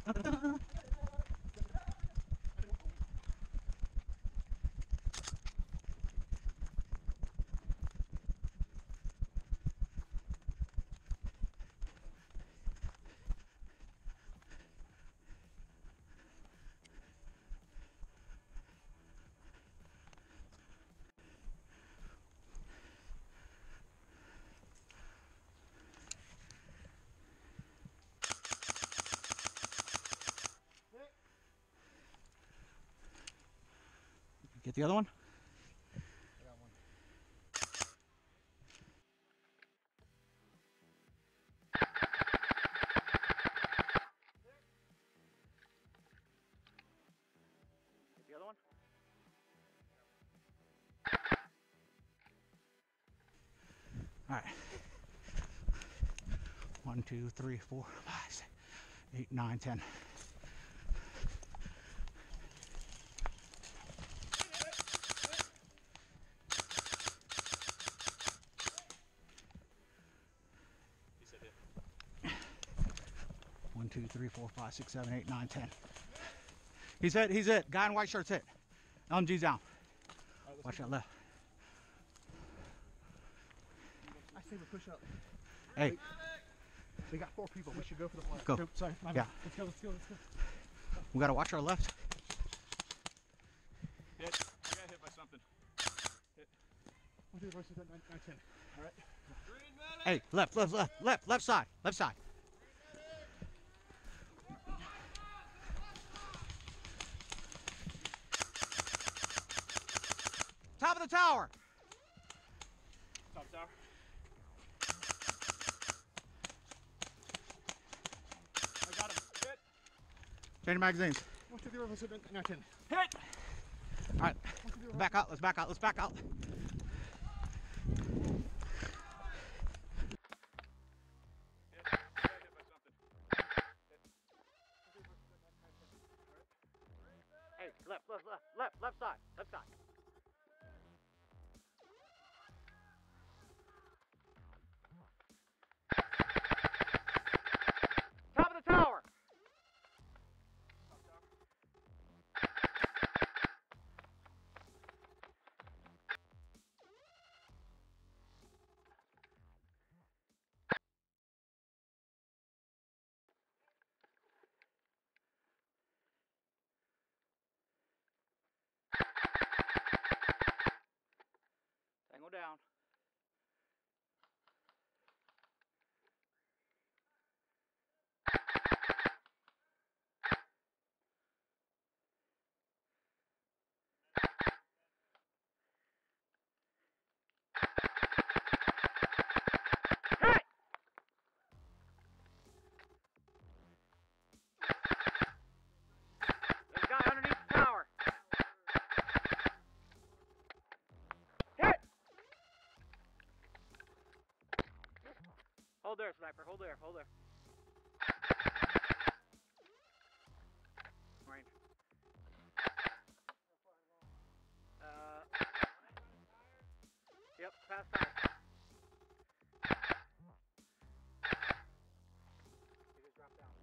Get the other one? I got one. Get the other one? All right. 1, 2, 3, 4, 5, 6, 8, 9, 10. He said hit. 1, 2, 3, 4, 5, 6, 7, 8, 9, 10. He's hit. He's hit. Guy in white shirt's hit. LMG's down. Right, Watch that left. I say we push up. Hey. They got 4 people. We should go for the flag. Go. Nope, sorry. Yeah. Let's go. Let's go. Let's go. We gotta watch our left. Hit. I got hit by something. Hit. 1, 2, 3, 4, 5, 6, 7, 8, 9, 10. All right. Green medic. Hey, left side. Left side. Top of the tower. Top tower. I got him. Hit. Change magazines. 1, 2, 3, 4, 5, 6, 7, 8, 9, 10. Hit. All right. Back out. Let's back out. Let's back out. Hit. I got hit by something. Hit. Hey, left side. Top of the tower. Tango down. Hit! There's a guy underneath the tower. Hit! Hold there, sniper. Hold there. Range. Yep, fast time. You just drop down.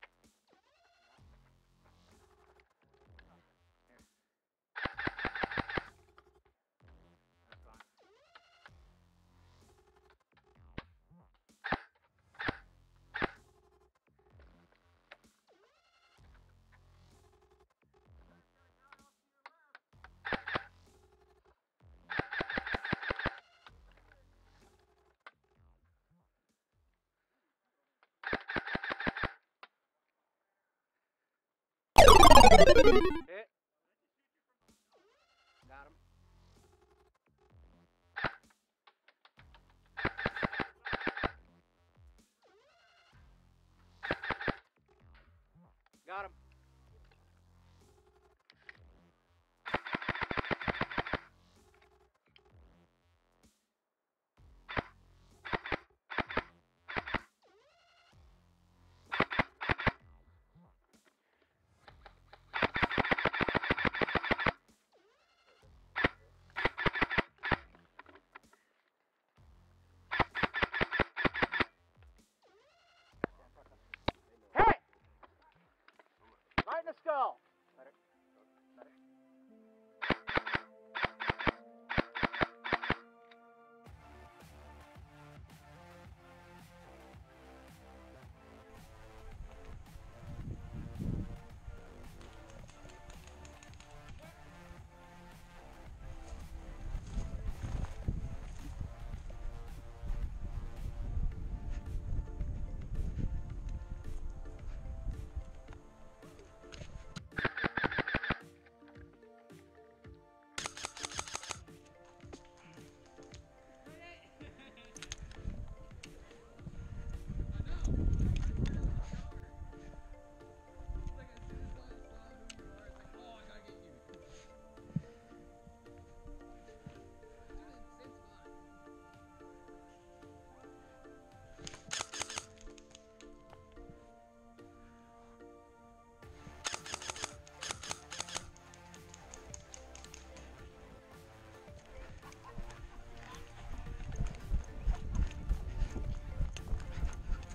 Here. That's fine. Hit. Got him. Got him.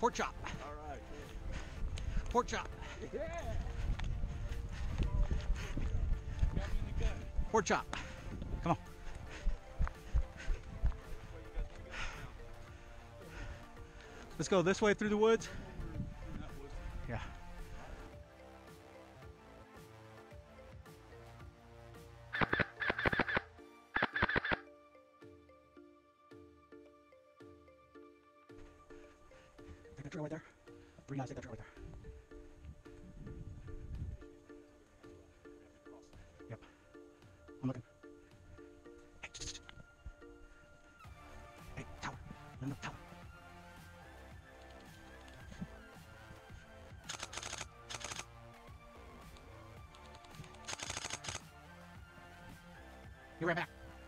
Pork chop. All right. Pork chop. Pork chop. Come on. Let's go this way through the woods. Yeah. Take that trail right there. 3 guys, take that trail right there. Yep. I'm looking. Hey, hey, tower. No, tower. He ran back.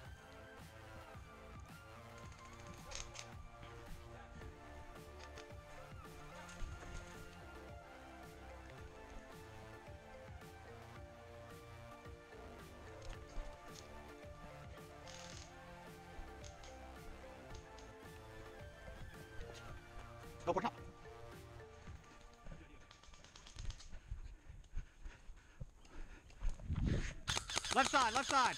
Go for top. Left side, left side.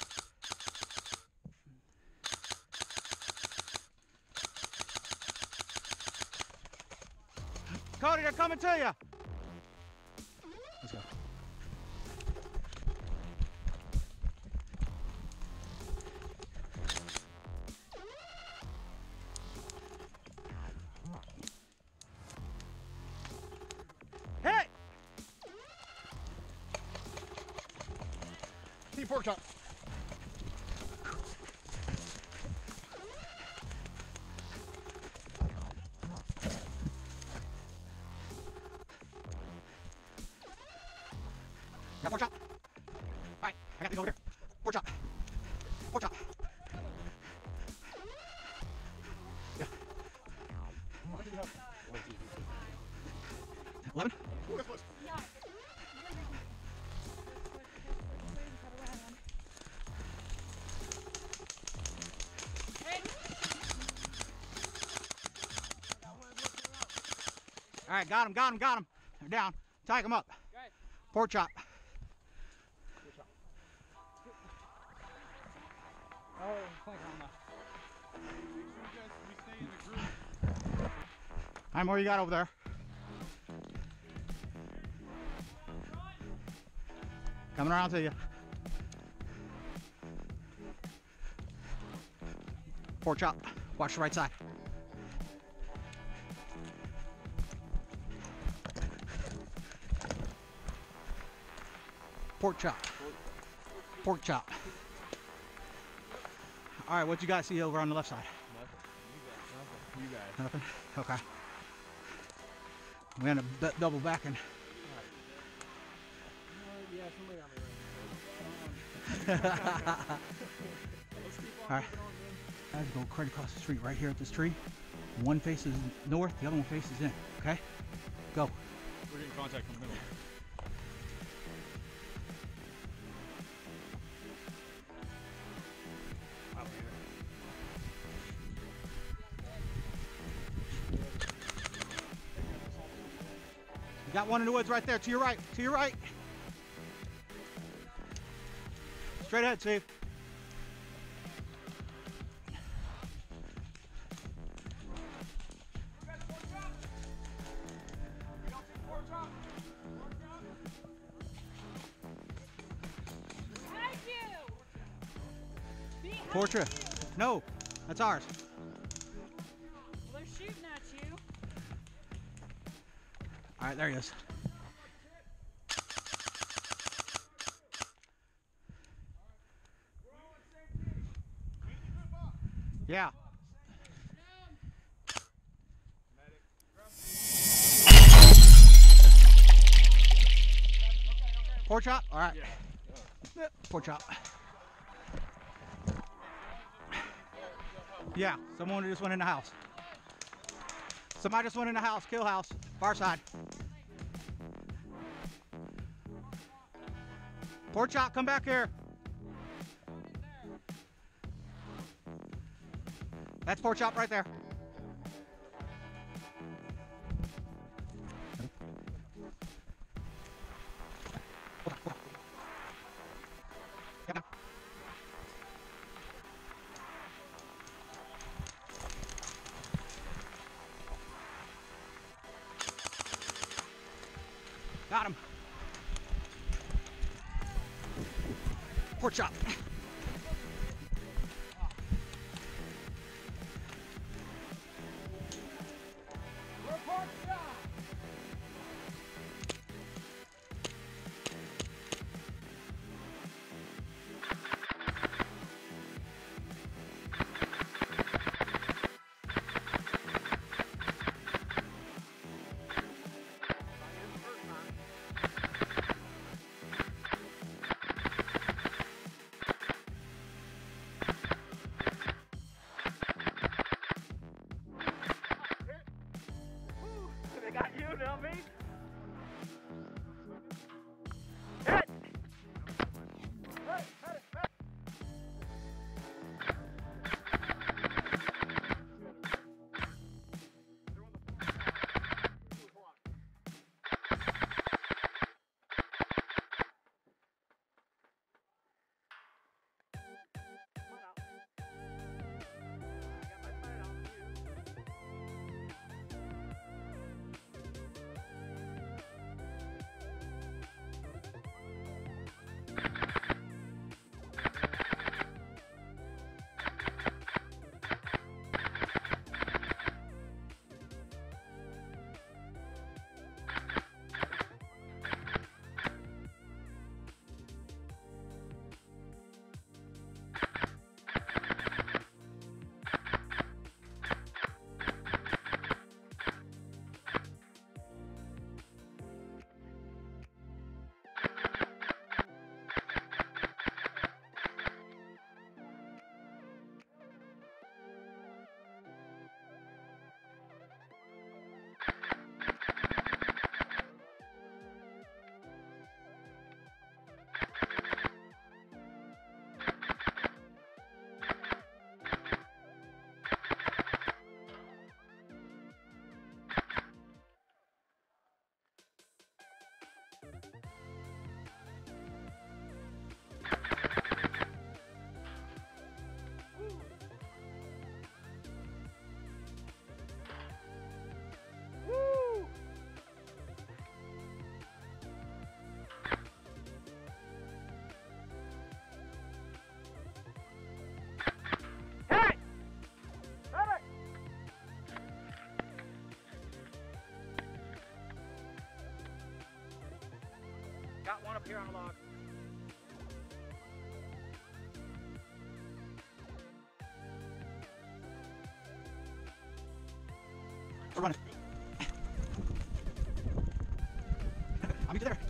Cody, they're coming to you. Let's go. Hey! Team pork chop. Got pork chop. All right, I got these over here. Pork chop. Pork chop. Yeah. 11. All right, got him, got him, got him. They're down. Tag him up. Pork chop. How many more you got over there? Coming around to you. Pork chop. Watch the right side. Pork chop. Pork chop. All right, what you got see over on the left side? You guys. Nothing? Okay. We're gonna double back and Yeah, somebody on me. all right. Guys, go right across the street right here at this tree. One faces north, the other one faces in. Okay? Go. We're getting contact from the middle. You got one in the woods right there, to your right, to your right. Straight ahead, Steve. Portrait. No, that's ours. Well, they're shooting at you. All right, there he is. Yeah. Pork chop? All right. Pork chop. Yeah, someone just went in the house. Somebody just went in the house, kill house, far side. Pork chop, come back here. That's pork chop right there. Got him. Pork chop. They got you, Delby. Hit! Got one up here on a log. We're running. I'll meet you there.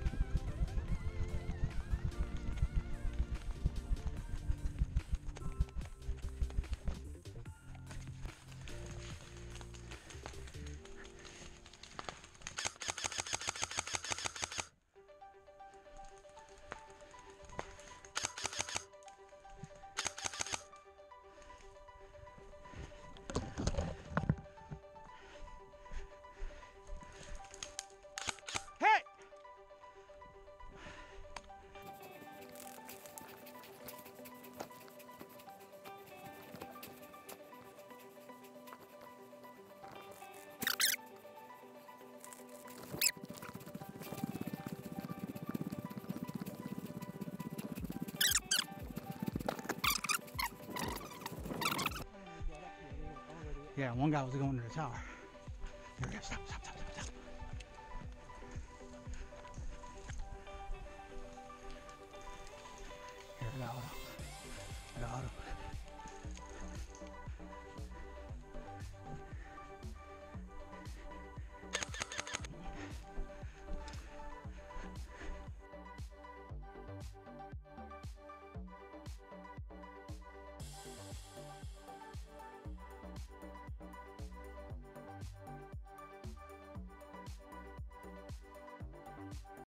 Yeah, one guy was going to the tower. There we go. Stop, stop, stop, stop, stop. Here we go.